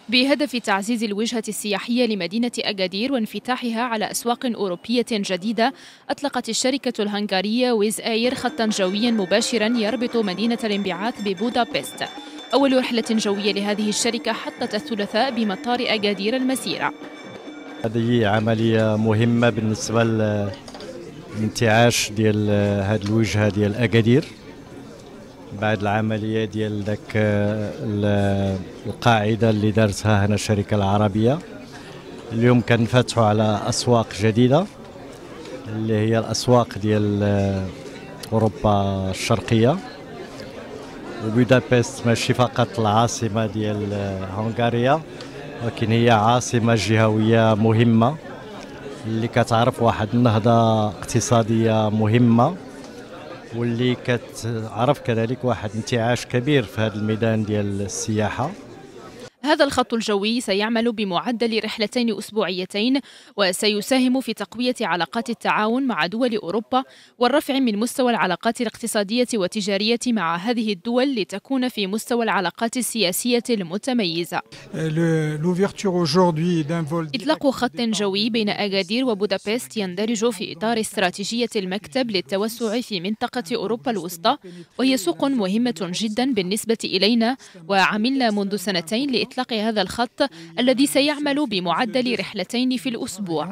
بهدف تعزيز الوجهة السياحية لمدينة أغادير وانفتاحها على أسواق أوروبية جديدة، أطلقت الشركة الهنغارية ويز اير خطا جويا مباشرا يربط مدينة الانبعاث ببودابست. أول رحلة جوية لهذه الشركة حطت الثلاثاء بمطار أغادير المسيرة. هذه عملية مهمة بالنسبة للانتعاش ديال هذه الوجهة ديال أغادير بعد العملية ديال ذاك القاعدة اللي دارتها هنا الشركة العربية. اليوم كنفتحوا على أسواق جديدة اللي هي الأسواق ديال أوروبا الشرقية، وبودابست ماشي فقط العاصمة ديال هنغاريا ولكن هي عاصمة جهوية مهمة اللي كتعرف واحد النهضة اقتصادية مهمة، واللي كتعرف كذلك واحد انتعاش كبير في هذا الميدان ديال السياحة. هذا الخط الجوي سيعمل بمعدل رحلتين أسبوعيتين، وسيساهم في تقوية علاقات التعاون مع دول أوروبا والرفع من مستوى العلاقات الاقتصادية والتجارية مع هذه الدول لتكون في مستوى العلاقات السياسية المتميزة. إطلاق خط جوي بين أغادير وبودابست يندرج في إطار استراتيجية المكتب للتوسع في منطقة أوروبا الوسطى، وهي سوق مهمة جدا بالنسبة إلينا، وعملنا منذ سنتين لإطلاق هذا الخط الذي سيعمل بمعدل رحلتين في الأسبوع.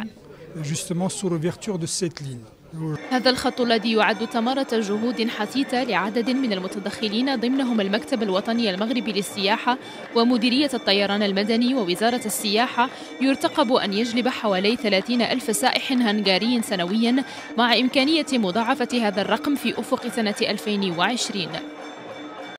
هذا الخط الذي يعد ثمرة جهود حثيثة لعدد من المتدخلين ضمنهم المكتب الوطني المغربي للسياحة ومديرية الطيران المدني ووزارة السياحة، يرتقب أن يجلب حوالي 30,000 سائح هنغاري سنويا، مع إمكانية مضاعفة هذا الرقم في أفق سنة 2020.